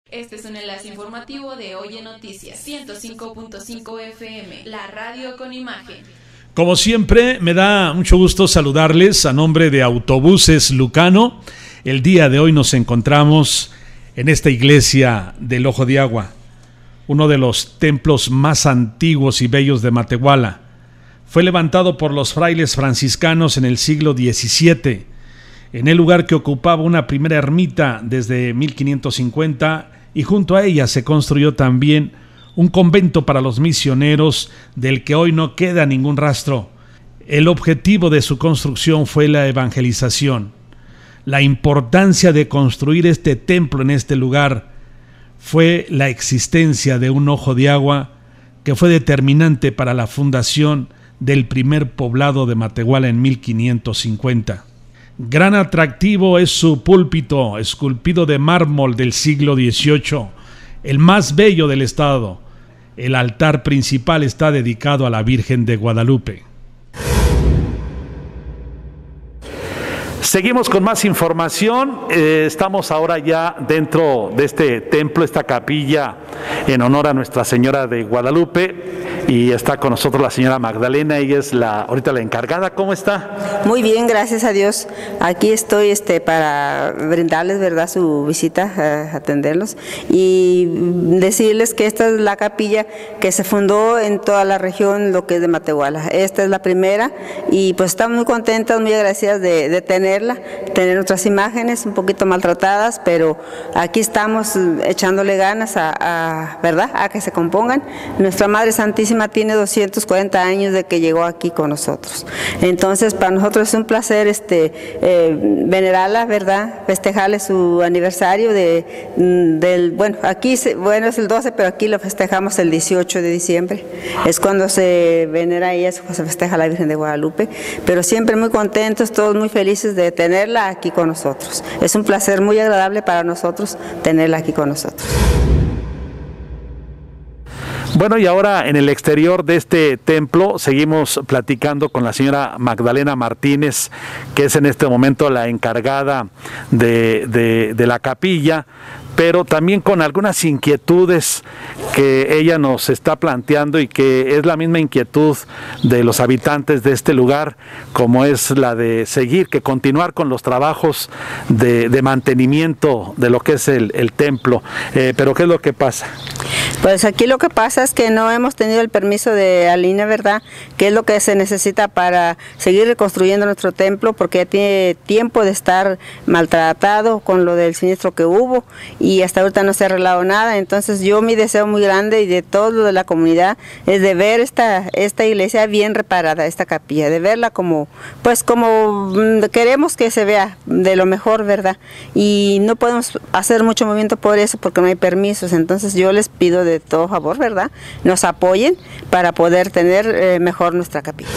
Este es un enlace informativo de Oye Noticias, 105.5 FM, la radio con imagen. Como siempre, me da mucho gusto saludarles a nombre de Autobuses Lucano. El día de hoy nos encontramos en esta iglesia del Ojo de Agua, uno de los templos más antiguos y bellos de Matehuala. Fue levantado por los frailes franciscanos en el siglo XVII, en el lugar que ocupaba una primera ermita desde 1550, y junto a ella se construyó también un convento para los misioneros del que hoy no queda ningún rastro. El objetivo de su construcción fue la evangelización. La importancia de construir este templo en este lugar fue la existencia de un ojo de agua que fue determinante para la fundación del primer poblado de Matehuala en 1550. Gran atractivo es su púlpito, esculpido de mármol del siglo XVIII, el más bello del estado. El altar principal está dedicado a la Virgen de Guadalupe. Seguimos con más información. Estamos ahora ya dentro de este templo, esta capilla en honor a Nuestra Señora de Guadalupe, y está con nosotros la señora Magdalena. Ella es ahorita la encargada. ¿Cómo está? Muy bien, gracias a Dios. Aquí estoy para brindarles, ¿verdad?, su visita, atenderlos y decirles que esta es la capilla que se fundó en toda la región, lo que es de Matehuala. Esta es la primera y pues estamos muy contentas, muy agradecidas de tener otras imágenes un poquito maltratadas, pero aquí estamos echándole ganas ¿verdad?, a que se compongan. Nuestra Madre Santísima tiene 240 años de que llegó aquí con nosotros. Entonces, para nosotros es un placer venerarla, ¿verdad?, festejarle su aniversario aquí es el 12, pero aquí lo festejamos el 18 de diciembre. Es cuando se venera ella, se festeja la Virgen de Guadalupe, pero siempre muy contentos, todos muy felices de tenerla aquí con nosotros. Es un placer muy agradable para nosotros tenerla aquí con nosotros. Bueno, y ahora en el exterior de este templo seguimos platicando con la señora Magdalena Martínez, que es en este momento la encargada de la capilla, pero también con algunas inquietudes que ella nos está planteando y que es la misma inquietud de los habitantes de este lugar, como es la de continuar con los trabajos de mantenimiento de lo que es el templo. Pero ¿qué es lo que pasa? Pues aquí lo que pasa es que no hemos tenido el permiso de Alina, ¿verdad?, que es lo que se necesita para seguir reconstruyendo nuestro templo, porque ya tiene tiempo de estar maltratado con lo del siniestro que hubo y hasta ahorita no se ha arreglado nada. Entonces mi deseo muy grande y de todo lo de la comunidad es de ver esta iglesia bien reparada, esta capilla, de verla como queremos que se vea de lo mejor, ¿verdad? Y no podemos hacer mucho movimiento por eso porque no hay permisos. Entonces yo les pido de todo favor, ¿verdad?, nos apoyen para poder tener mejor nuestra capilla.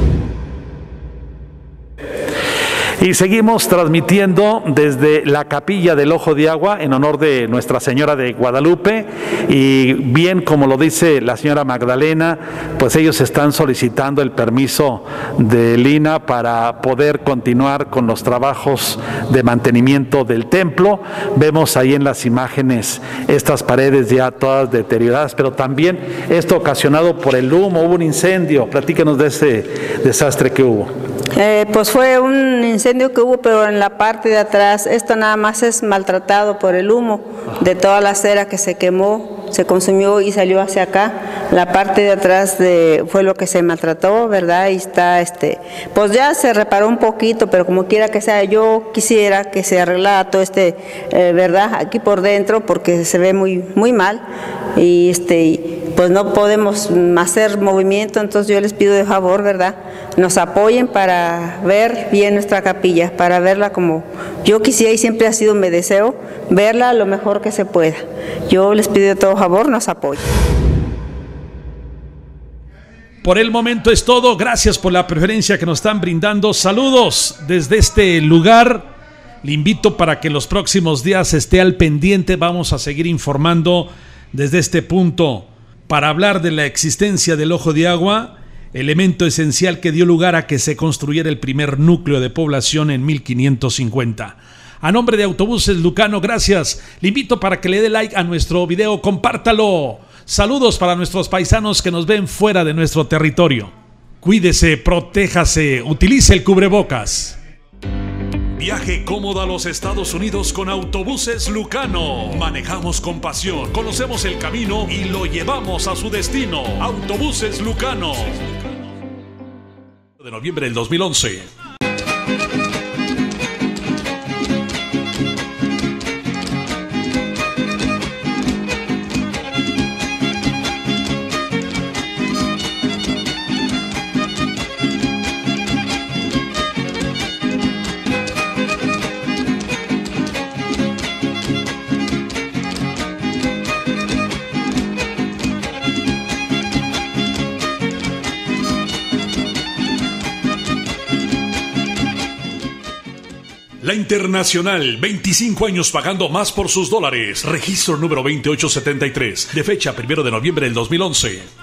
Y seguimos transmitiendo desde la capilla del Ojo de Agua en honor de Nuestra Señora de Guadalupe, y bien como lo dice la señora Magdalena, pues ellos están solicitando el permiso de Lina para poder continuar con los trabajos de mantenimiento del templo. Vemos ahí en las imágenes estas paredes ya todas deterioradas, pero también esto ocasionado por el humo. Hubo un incendio. Platícanos de ese desastre que hubo. Pues fue un incendio que hubo, pero en la parte de atrás, esto nada más es maltratado por el humo de toda la cera que se quemó, se consumió y salió hacia acá. La parte de atrás fue lo que se maltrató, ¿verdad? Y está, pues ya se reparó un poquito, pero como quiera que sea, yo quisiera que se arreglara todo ¿verdad?, aquí por dentro, porque se ve muy, muy mal y pues no podemos hacer movimiento. Entonces yo les pido de favor, ¿verdad?, nos apoyen para ver bien nuestra capilla, para verla como yo quisiera y siempre ha sido mi deseo, verla lo mejor que se pueda. Yo les pido de todo favor, nos apoyen. Por el momento es todo. Gracias por la preferencia que nos están brindando. Saludos desde este lugar. Le invito para que los próximos días esté al pendiente. Vamos a seguir informando desde este punto para hablar de la existencia del Ojo de Agua, elemento esencial que dio lugar a que se construyera el primer núcleo de población en 1550. A nombre de Autobuses Lucano, gracias. Le invito para que le dé like a nuestro video, compártalo. Saludos para nuestros paisanos que nos ven fuera de nuestro territorio. Cuídese, protéjase, utilice el cubrebocas. Viaje cómodo a los Estados Unidos con Autobuses Lucano. Manejamos con pasión, conocemos el camino y lo llevamos a su destino. Autobuses Lucano. De noviembre del 2011. La Internacional, 25 años pagando más por sus dólares. Registro número 2873, de fecha 1 de noviembre del 2011.